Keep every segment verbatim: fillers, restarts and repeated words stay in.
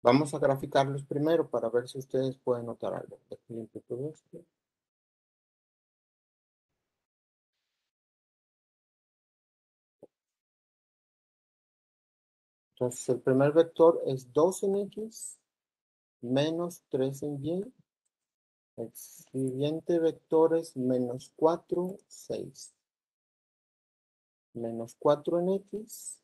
Vamos a graficarlos primero para ver si ustedes pueden notar algo. Aquí limpio todo esto. Entonces, el primer vector es dos en X menos tres en Y. El siguiente vector es menos cuatro, seis. Menos cuatro en X,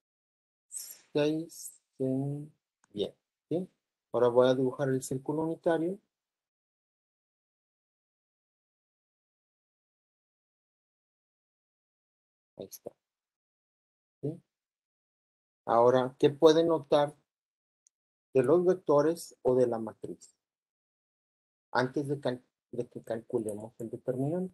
seis en Y. ¿Sí? Ahora voy a dibujar el círculo unitario. Ahí está. ¿Sí? Ahora, ¿qué pueden notar de los vectores o de la matriz? Antes de, cal de que calculemos el determinante.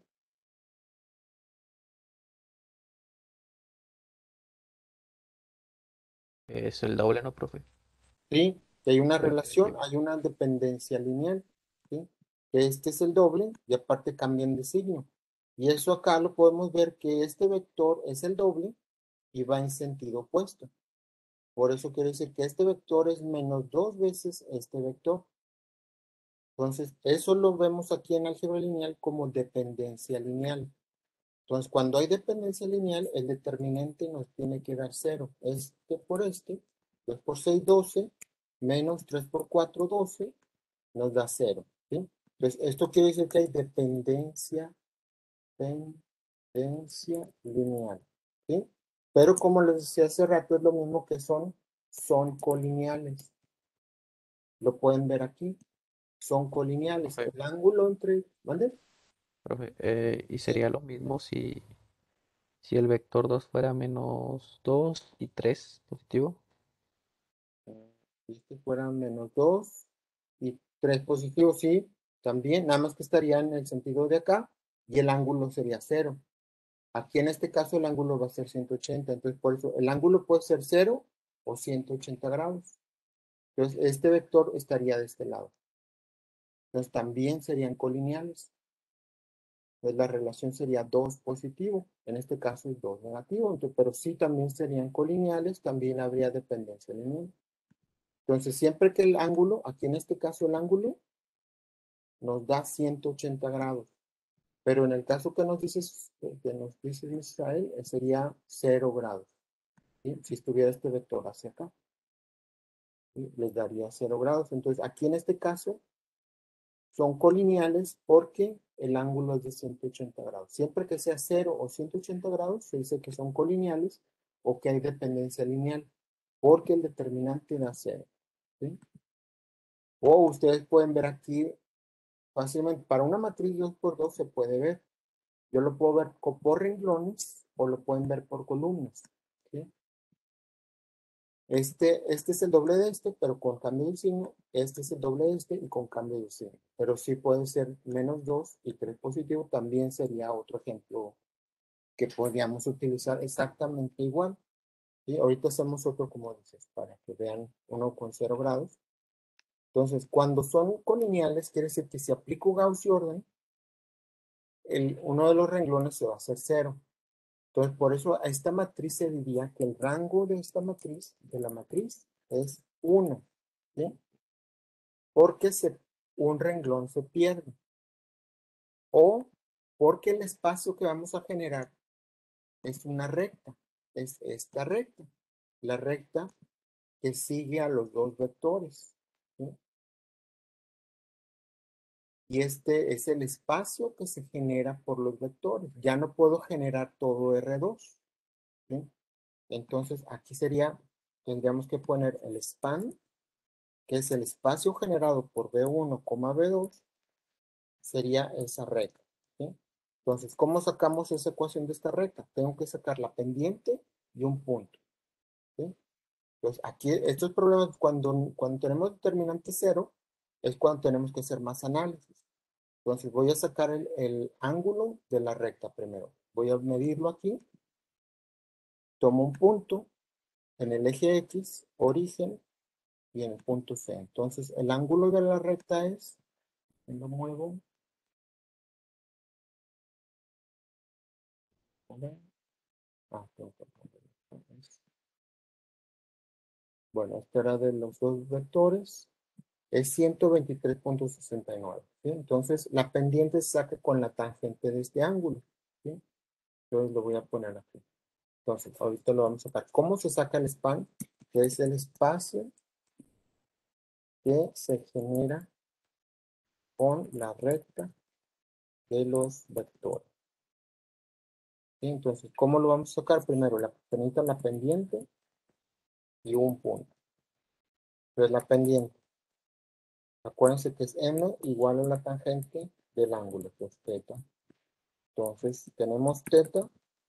Es el doble, ¿no, profe? ¿Sí? Que hay una Sí, relación, sí. hay una dependencia lineal. ¿Sí? Que este es el doble y aparte cambian de signo. Y eso acá lo podemos ver que este vector es el doble y va en sentido opuesto. Por eso quiere decir que este vector es menos dos veces este vector. Entonces, eso lo vemos aquí en álgebra lineal como dependencia lineal. Entonces, cuando hay dependencia lineal, el determinante nos tiene que dar cero. Este por este, dos por seis, doce, menos tres por cuatro, doce, nos da cero. ¿Sí? Entonces, esto quiere decir que hay dependencia, dependencia lineal. ¿Sí? Pero como les decía hace rato, es lo mismo que son, son colineales. Lo pueden ver aquí. Son colineales. Profe, El ángulo entre, ¿vale? profe, eh, y Sí. sería lo mismo si, si el vector dos fuera menos dos y tres positivo. Si este fuera menos dos y tres positivos, sí, también, nada más que estaría en el sentido de acá y el ángulo sería cero. Aquí en este caso el ángulo va a ser ciento ochenta, entonces por eso el ángulo puede ser cero o ciento ochenta grados. Entonces este vector estaría de este lado. Entonces también serían colineales. Entonces la relación sería dos positivo, en este caso es dos negativo, entonces, pero sí también serían colineales, también habría dependencia lineal. Entonces siempre que el ángulo, aquí en este caso el ángulo, nos da ciento ochenta grados. Pero en el caso que nos dice, que nos dice Israel, sería cero grados. ¿Sí? Si estuviera este vector hacia acá, ¿sí? Les daría cero grados. Entonces, aquí en este caso, son colineales porque el ángulo es de ciento ochenta grados. Siempre que sea cero o ciento ochenta grados, se dice que son colineales o que hay dependencia lineal, porque el determinante da cero. ¿Sí? O ustedes pueden ver aquí fácilmente, para una matriz dos por dos se puede ver. Yo lo puedo ver por renglones o lo pueden ver por columnas. ¿Sí? Este, este es el doble de este, pero con cambio de signo. Este es el doble de este y con cambio de signo. Pero sí puede ser menos dos y tres positivo. También sería otro ejemplo que podríamos utilizar exactamente igual. ¿Sí? Ahorita hacemos otro como dices, para que vean uno con cero grados. Entonces, cuando son colineales, quiere decir que si aplico Gauss y orden, el, uno de los renglones se va a hacer cero. Entonces, por eso a esta matriz se diría que el rango de esta matriz, de la matriz, es uno. ¿Sí? Porque se, un renglón se pierde. O porque el espacio que vamos a generar es una recta. Es esta recta. La recta que sigue a los dos vectores. ¿Sí? Y este es el espacio que se genera por los vectores. Ya no puedo generar todo R dos. ¿Sí? Entonces, aquí sería, tendríamos que poner el span, que es el espacio generado por B uno, B dos, sería esa recta. ¿Sí? Entonces, ¿cómo sacamos esa ecuación de esta recta? Tengo que sacar la pendiente y un punto. ¿Sí? Entonces, aquí estos problemas, cuando, cuando tenemos determinante cero, es cuando tenemos que hacer más análisis. Entonces, voy a sacar el, el ángulo de la recta primero. Voy a medirlo aquí. Tomo un punto en el eje X, origen, y en el punto C. Entonces, el ángulo de la recta es, lo muevo, ¿vale? Ah, tengo que poner Bueno, esta era de los dos vectores. Es ciento veintitrés punto sesenta y nueve. ¿Sí? Entonces, la pendiente se saca con la tangente de este ángulo. ¿Sí? Entonces, lo voy a poner aquí. Entonces, ahorita lo vamos a sacar. ¿Cómo se saca el span? Que es el espacio que se genera con la recta de los vectores. ¿Sí? Entonces, ¿cómo lo vamos a sacar? Primero, la, necesita la pendiente y un punto. Entonces, la pendiente. Acuérdense que es m igual a la tangente del ángulo, que es teta. Entonces, tenemos teta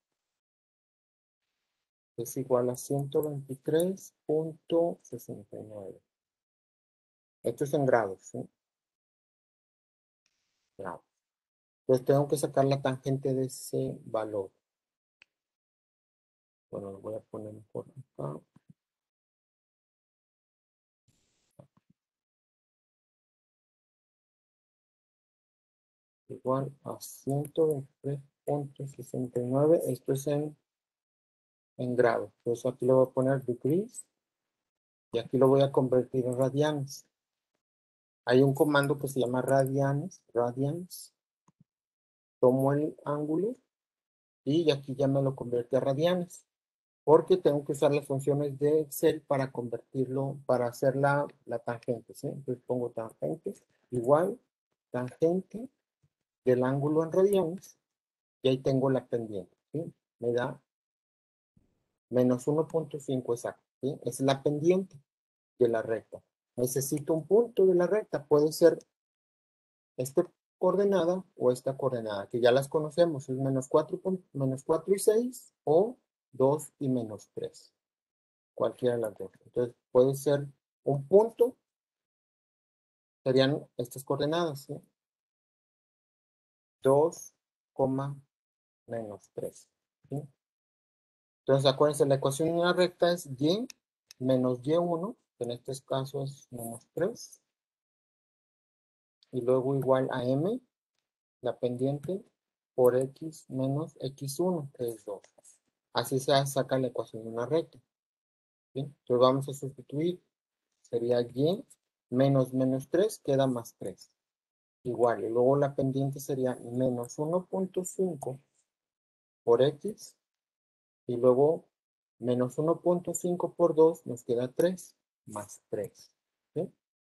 es igual a ciento veintitrés punto sesenta y nueve. Esto es en grados, ¿sí? Grados. Entonces tengo que sacar la tangente de ese valor. Bueno, lo voy a poner por acá. Igual a ciento veintitrés punto sesenta y nueve. Esto es en, en grados. Entonces aquí le voy a poner degrees. Y aquí lo voy a convertir en radianes. Hay un comando que se llama radianes. Radians. Tomo el ángulo. Y aquí ya me lo convierte a radianes. Porque tengo que usar las funciones de Excel para convertirlo, para hacer la, la tangente, ¿sí? Entonces pongo tangente igual tangente del ángulo en radianes y ahí tengo la pendiente, ¿sí? Me da menos uno punto cinco exacto, ¿sí? Es la pendiente de la recta. Necesito un punto de la recta, puede ser esta coordenada o esta coordenada, que ya las conocemos, es menos cuatro, menos cuatro y seis o dos y menos tres. Cualquiera de las dos. Entonces puede ser un punto, serían estas coordenadas, ¿sí? dos, menos tres. ¿Sí? Entonces acuérdense, la ecuación de una recta es y menos y uno, que en este caso es menos tres, y luego igual a m, la pendiente, por x menos x uno, que es dos. Así se saca la ecuación de una recta. ¿Sí? Entonces vamos a sustituir, sería y menos menos tres, queda más tres. Igual, y luego la pendiente sería menos uno punto cinco por x, y luego menos uno punto cinco por dos nos queda tres, más tres. ¿Sí?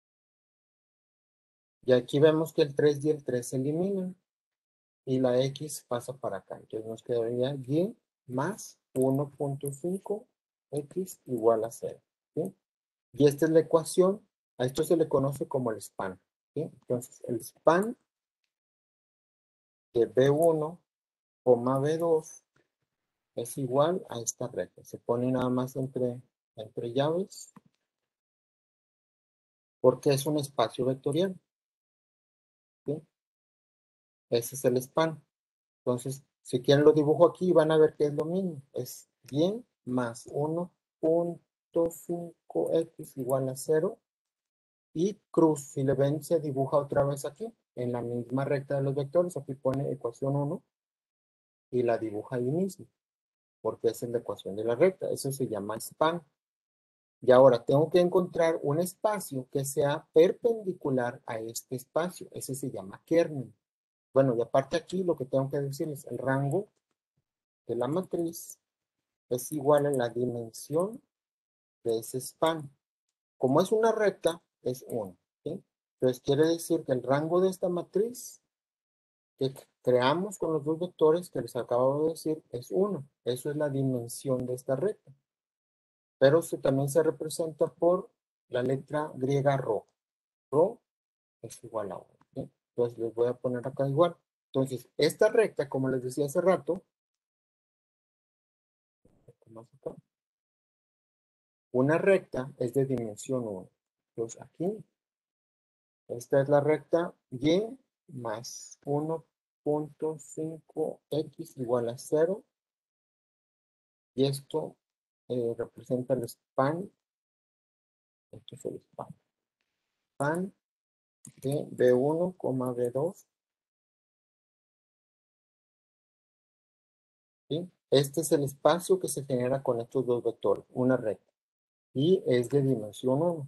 Y aquí vemos que el tres y el tres se eliminan, y la x pasa para acá. Entonces nos quedaría y más uno punto cinco x igual a cero. ¿Sí? Y esta es la ecuación, a esto se le conoce como el span. ¿Sí? Entonces el span de B uno, B dos es igual a esta recta. Se pone nada más entre, entre llaves porque es un espacio vectorial. ¿Sí? Ese es el span. Entonces, si quieren lo dibujo aquí, van a ver que es lo mismo. Es bien más uno punto cinco x igual a cero. Y cruz, si le ven, se dibuja otra vez aquí, en la misma recta de los vectores. Aquí pone ecuación uno y la dibuja ahí mismo, porque esa es la ecuación de la recta. Eso se llama span. Y ahora tengo que encontrar un espacio que sea perpendicular a este espacio. Ese se llama kernel. Bueno, y aparte aquí lo que tengo que decir es el rango de la matriz es igual a la dimensión de ese span. Como es una recta, es uno. ¿Sí? Entonces quiere decir que el rango de esta matriz que creamos con los dos vectores que les acabo de decir es uno. Eso es la dimensión de esta recta. Pero se, también se representa por la letra griega rho. Rho es igual a uno. ¿Sí? Entonces les voy a poner acá igual. Entonces, esta recta, como les decía hace rato, una recta es de dimensión uno. Entonces, aquí, esta es la recta y más uno punto cinco x igual a cero. Y esto eh, representa el span. Esto es el span. Span de B uno, B dos. ¿Sí? Este es el espacio que se genera con estos dos vectores, una recta. y es de dimensión uno.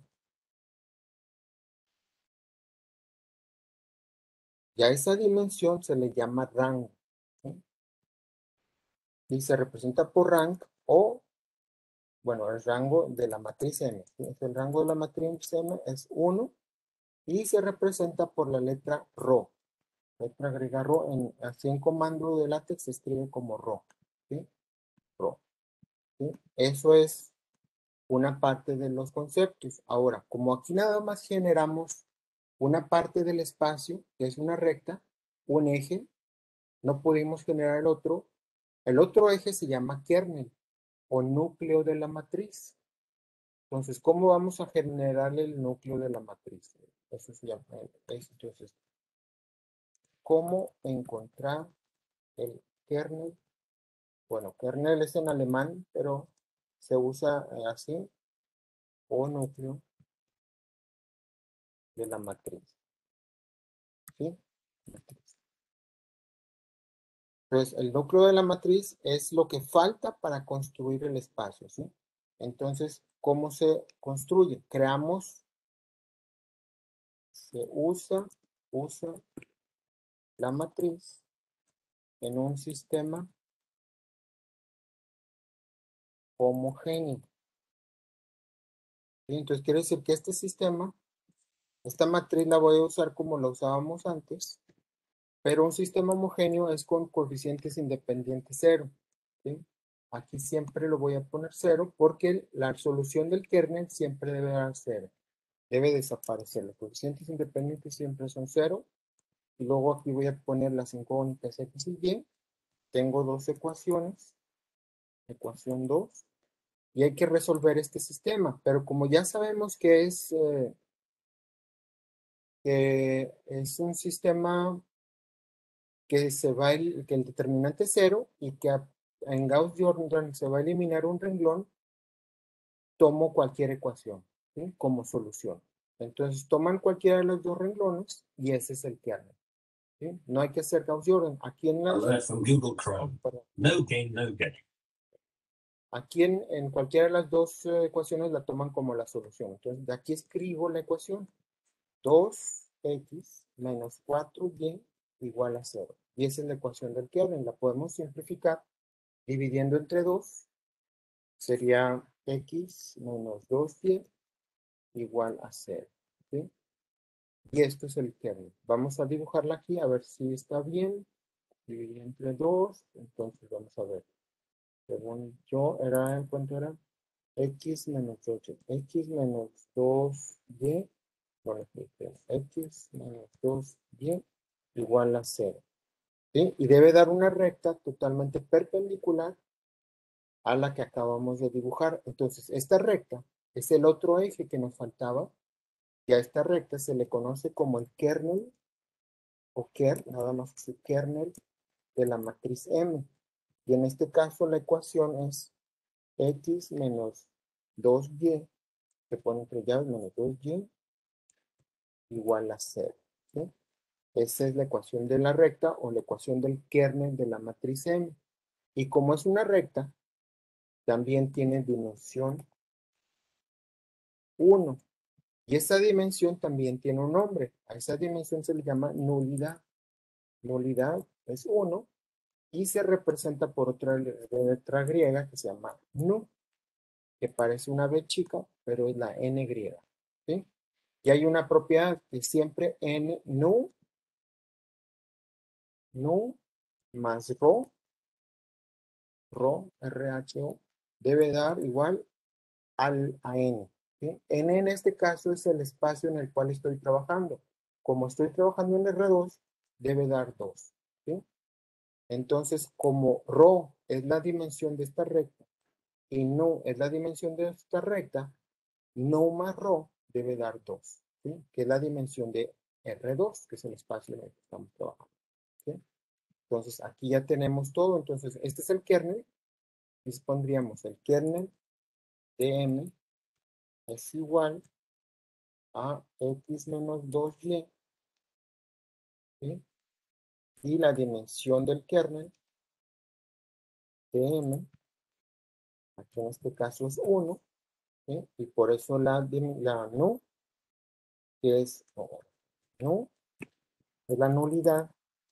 Ya esa dimensión se le llama rango, ¿sí? Y se representa por rank o, bueno, el rango de la matriz M. ¿Sí? El rango de la matriz M es uno y se representa por la letra rho. Letra griega rho, en, así en comando de LaTeX se escribe como rho. ¿Sí? Rho. ¿Sí? Eso es una parte de los conceptos. Ahora, como aquí nada más generamos una parte del espacio, que es una recta, un eje, no pudimos generar el otro. El otro eje se llama kernel o núcleo de la matriz. Entonces, ¿cómo vamos a generar el núcleo de la matriz? Eso se llama. Entonces, ¿cómo encontrar el kernel? Bueno, kernel es en alemán, pero se usa así, o núcleo de la matriz. ¿Sí? Entonces, el núcleo de la matriz es lo que falta para construir el espacio, ¿sí? Entonces, ¿cómo se construye? Creamos, se usa, usa la matriz en un sistema homogéneo. ¿Sí? Entonces, quiere decir que este sistema, esta matriz la voy a usar como la usábamos antes, pero un sistema homogéneo es con coeficientes independientes cero. ¿Sí? Aquí siempre lo voy a poner cero porque la solución del kernel siempre debe dar cero. Debe desaparecer. Los coeficientes independientes siempre son cero. Y luego aquí voy a poner las incógnitas X y Y. Tengo dos ecuaciones. Ecuación dos. Y hay que resolver este sistema. Pero como ya sabemos que es, eh, que es un sistema que se va el, que el determinante es cero y que a, en Gauss-Jordan se va a eliminar un renglón, tomo cualquier ecuación, ¿sí? Como solución. Entonces toman cualquiera de los dos renglones y ese es el kernel. ¿Sí? No hay que hacer Gauss-Jordan. Aquí en la, Google Chrome. No gain, no gain. Aquí en, en cualquiera de las dos eh, ecuaciones la toman como la solución. Entonces de aquí escribo la ecuación. dos x menos cuatro y igual a cero. Y esa es la ecuación del kernel. La podemos simplificar dividiendo entre dos. Sería x menos dos y igual a cero. ¿Sí? Y esto es el kernel. Vamos a dibujarla aquí a ver si está bien. Dividir entre dos. Entonces vamos a ver. Según yo, era, ¿cuánto era? X menos ocho. X menos dos y. Bueno, X menos dos y igual a cero. ¿Sí? Y debe dar una recta totalmente perpendicular a la que acabamos de dibujar. Entonces, esta recta es el otro eje que nos faltaba. Y a esta recta se le conoce como el kernel, o ker, nada más que el kernel de la matriz M. Y en este caso la ecuación es X menos dos y, que pone entre llaves, menos dos y, igual a cero. ¿Sí? Esa es la ecuación de la recta o la ecuación del kernel de la matriz M. Y como es una recta, también tiene dimensión uno. Y esa dimensión también tiene un nombre. A esa dimensión se le llama nulidad. Nulidad es uno y se representa por otra letra griega que se llama nu, que parece una B chica, pero es la N griega. ¿Sí? Y hay una propiedad que siempre N, nu, nu más rho, rho, R H O, debe dar igual al, a N. ¿Sí? N en este caso es el espacio en el cual estoy trabajando. Como estoy trabajando en R dos, debe dar dos. ¿Sí? Entonces, como rho es la dimensión de esta recta y nu es la dimensión de esta recta, nu más rho debe dar dos, ¿sí? Que es la dimensión de R dos, que es el espacio en el que estamos trabajando. ¿Sí? Entonces, aquí ya tenemos todo. Entonces, este es el kernel. Y pondríamos el kernel de M es igual a X menos dos y, ¿sí? Y la dimensión del kernel de M, aquí en este caso es uno, ¿sí? Y por eso la, dim- la nu, que es oh, nu, es la nulidad,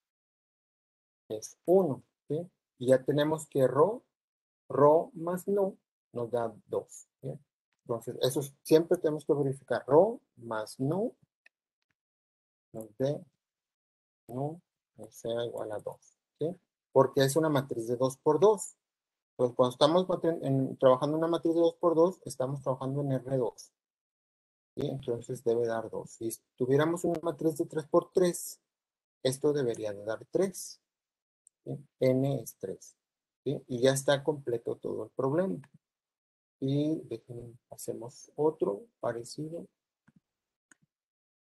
es uno, ¿sí? Y ya tenemos que rho, rho más nu nos da dos, ¿sí? Entonces, eso es- siempre tenemos que verificar. Rho más nu nos dé nu sea igual a dos, ¿sí? Porque es una matriz de dos por dos. Pues cuando estamos matri- en- trabajando en una matriz de dos por dos, estamos trabajando en R dos. ¿Sí? Entonces debe dar dos. Si tuviéramos una matriz de tres por tres, esto debería de dar tres. ¿Sí? N es tres. ¿Sí? Y ya está completo todo el problema. Y déjenme, hacemos otro parecido.